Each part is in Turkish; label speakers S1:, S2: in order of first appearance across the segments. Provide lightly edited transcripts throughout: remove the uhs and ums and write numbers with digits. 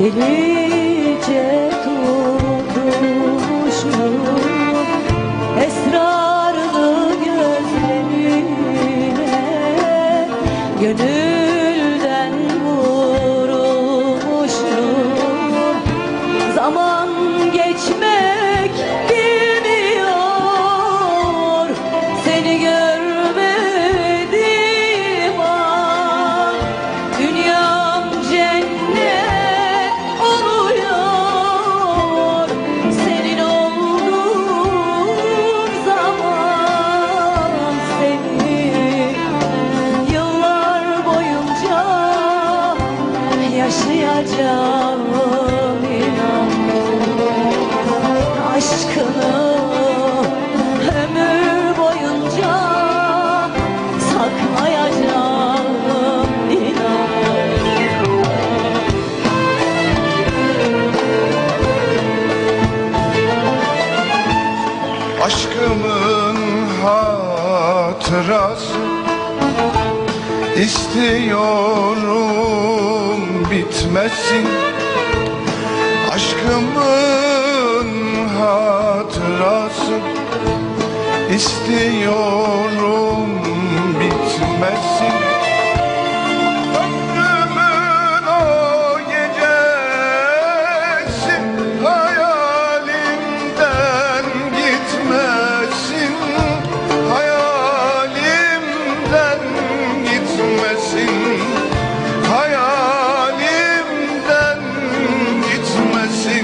S1: delice tutmuşum esrarlı gözlerine, gönülden vurmuşum. Zaman geçmek bilmiyor, seni görmedim an. Dünyam cennet oluyor, senin olduğun zaman. Seni yıllar boyunca yaşayacağım, inan. Aşkını ömür boyunca saklayacağım, inan.
S2: Aşkımın hatırası istiyorum bitmesin. Aşkımın hatırası istiyorum bitmesin. Ömrümün o gecesi hayalimden gitmesin. Hayalimden gitmesin. Hayalimden gitmesin.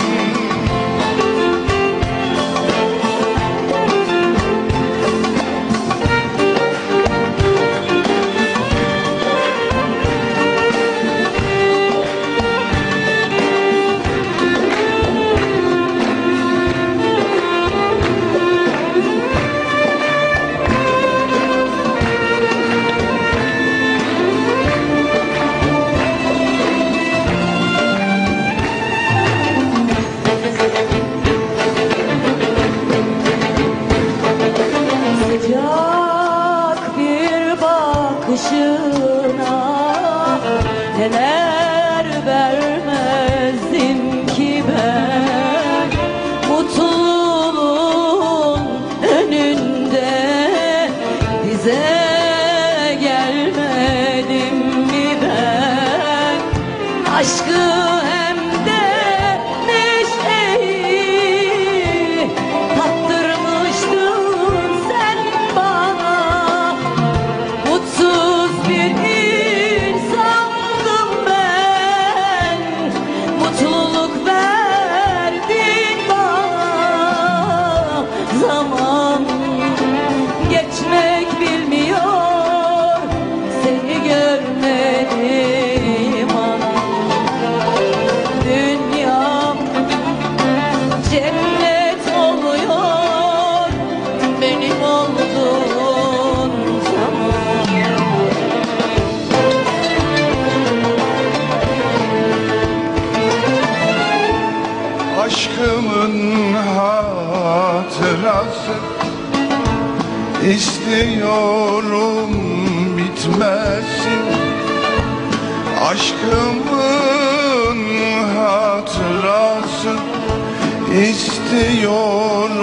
S1: Sıcak bir bakışına neler vermezdim ki ben. Mutluluğun önünde bize gelmedim mi ben? Aşkı hem de neşeyi tattırmıştın sen bana. Mutsuz bir insandım ben, mutluluk verdin bana. Zaman geçmek bilmiyor, seni görmedim an. Dünyam cennet oluyor, benim olduğun zaman.
S2: Aşkımın hatırası istiyorum bitmesin. Aşkımın hatırası istiyorum